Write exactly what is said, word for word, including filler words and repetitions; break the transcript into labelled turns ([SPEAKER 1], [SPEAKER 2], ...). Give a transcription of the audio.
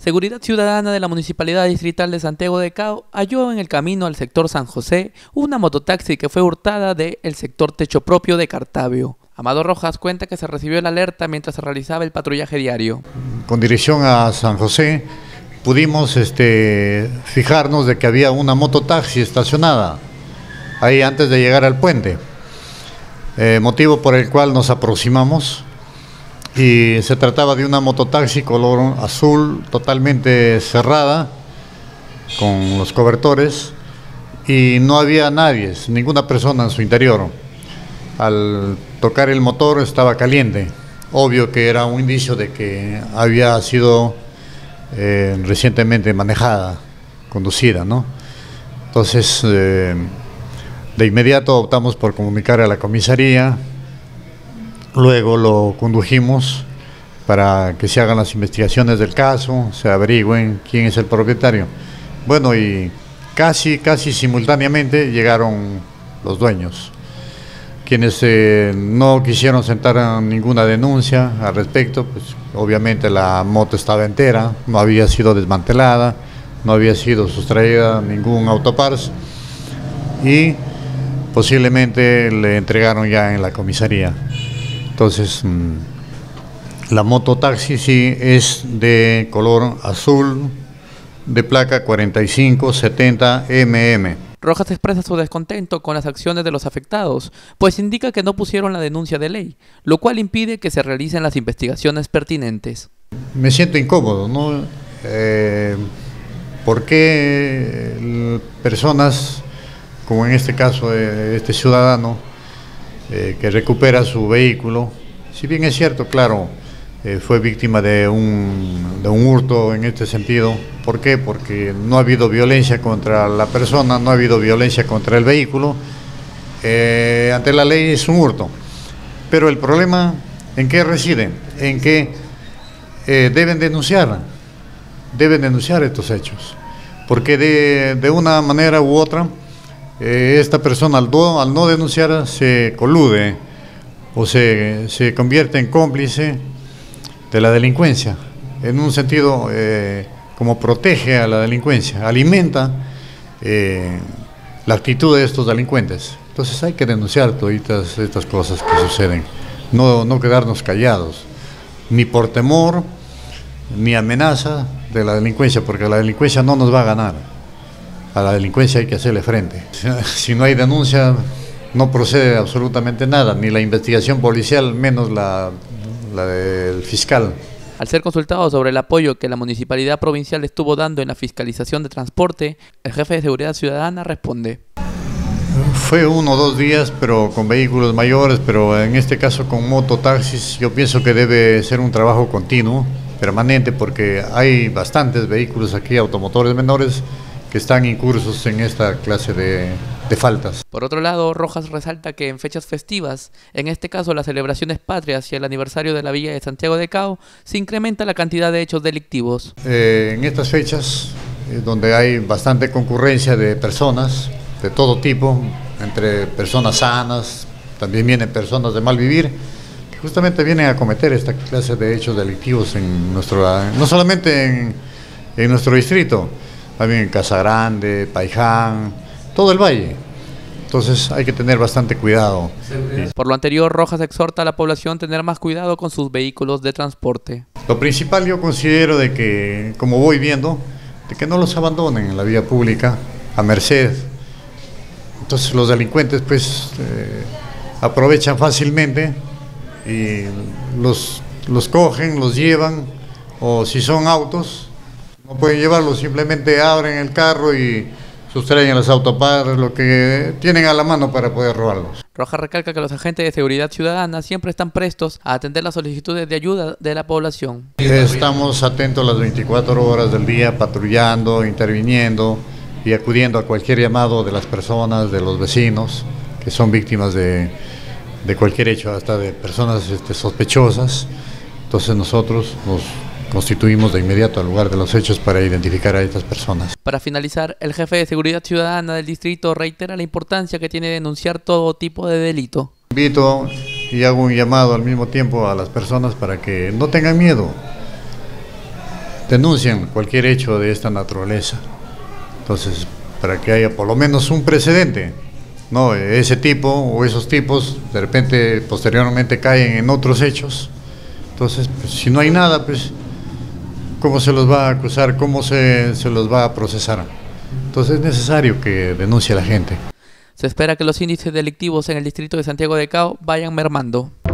[SPEAKER 1] Seguridad Ciudadana de la Municipalidad Distrital de Santiago de Cao halló en el camino al sector San José una mototaxi que fue hurtada del sector Techo Propio de Cartavio. Amado Rojas cuenta que se recibió la alerta mientras se realizaba el patrullaje diario.
[SPEAKER 2] Con dirección a San José pudimos este, fijarnos de que había una mototaxi estacionada ahí antes de llegar al puente, eh, motivo por el cual nos aproximamos. Y se trataba de una mototaxi color azul, totalmente cerrada, con los cobertores, y no había nadie, ninguna persona en su interior. Al tocar el motor estaba caliente, obvio que era un indicio de que había sido eh, recientemente manejada, conducida, ¿no? Entonces, eh, de inmediato optamos por comunicar a la comisaría. Luego lo condujimos para que se hagan las investigaciones del caso, se averigüen quién es el propietario. Bueno, y casi, casi simultáneamente llegaron los dueños, quienes eh, no quisieron sentar ninguna denuncia al respecto. Pues obviamente la moto estaba entera, no había sido desmantelada, no había sido sustraída ningún autopars y posiblemente le entregaron ya en la comisaría. Entonces, la mototaxi sí es de color azul, de placa cuarenta y cinco setenta M M.
[SPEAKER 1] Rojas expresa su descontento con las acciones de los afectados, pues indica que no pusieron la denuncia de ley, lo cual impide que se realicen las investigaciones pertinentes.
[SPEAKER 2] Me siento incómodo, ¿no? Eh, ¿Por qué personas, como en este caso de este ciudadano, Eh, que recupera su vehículo, si bien es cierto, claro, eh, fue víctima de un, de un hurto en este sentido? ¿Por qué? Porque no ha habido violencia contra la persona, no ha habido violencia contra el vehículo, eh, ante la ley es un hurto. Pero el problema, ¿en qué reside? En que eh, deben denunciar, deben denunciar estos hechos, porque de, de una manera u otra, Eh, esta persona al, do, al no denunciar se colude o se, se convierte en cómplice de la delincuencia, en un sentido eh, como protege a la delincuencia, alimenta eh, la actitud de estos delincuentes. Entonces hay que denunciar todas estas cosas que suceden, no, no quedarnos callados, ni por temor ni amenaza de la delincuencia, porque la delincuencia no nos va a ganar. A la delincuencia hay que hacerle frente. Si no hay denuncia, no procede absolutamente nada, ni la investigación policial, menos la, la del fiscal.
[SPEAKER 1] Al ser consultado sobre el apoyo que la Municipalidad Provincial estuvo dando en la fiscalización de transporte, el jefe de Seguridad Ciudadana responde.
[SPEAKER 2] Fue uno o dos días, pero con vehículos mayores, pero en este caso con mototaxis, yo pienso que debe ser un trabajo continuo, permanente, porque hay bastantes vehículos aquí, automotores menores, que están incursos en esta clase de, de faltas.
[SPEAKER 1] Por otro lado, Rojas resalta que en fechas festivas, en este caso las celebraciones patrias y el aniversario de la Villa de Santiago de Cao, se incrementa la cantidad de hechos delictivos.
[SPEAKER 2] Eh, en estas fechas, eh, donde hay bastante concurrencia de personas, de todo tipo, entre personas sanas, también vienen personas de mal vivir, que justamente vienen a cometer esta clase de hechos delictivos en nuestro, no solamente en, en nuestro distrito, también en Casagrande, Paiján, todo el valle. Entonces hay que tener bastante cuidado.
[SPEAKER 1] Por lo anterior, Rojas exhorta a la población a tener más cuidado con sus vehículos de transporte.
[SPEAKER 2] Lo principal yo considero de que, como voy viendo, de que no los abandonen en la vía pública, a merced. Entonces los delincuentes pues eh, aprovechan fácilmente y los, los cogen, los llevan, o si son autos, no pueden llevarlo, simplemente abren el carro y sustraen los autopars, lo que tienen a la mano para poder robarlos.
[SPEAKER 1] Rojas recalca que los agentes de seguridad ciudadana siempre están prestos a atender las solicitudes de ayuda de la población.
[SPEAKER 2] Estamos atentos las veinticuatro horas del día, patrullando, interviniendo y acudiendo a cualquier llamado de las personas, de los vecinos, que son víctimas de, de cualquier hecho, hasta de personas este, sospechosas. Entonces nosotros nos constituimos de inmediato al lugar de los hechos para identificar a estas personas.
[SPEAKER 1] Para finalizar, el jefe de Seguridad Ciudadana del distrito reitera la importancia que tiene denunciar todo tipo de delito.
[SPEAKER 2] Invito y hago un llamado al mismo tiempo a las personas para que no tengan miedo. denuncien cualquier hecho de esta naturaleza. Entonces, para que haya por lo menos un precedente, ¿no? Ese tipo o esos tipos de repente posteriormente caen en otros hechos. Entonces, pues, si no hay nada, pues ¿cómo se los va a acusar? ¿Cómo se, se los va a procesar? Entonces es necesario que denuncie a la gente.
[SPEAKER 1] Se espera que los índices delictivos en el distrito de Santiago de Cao vayan mermando.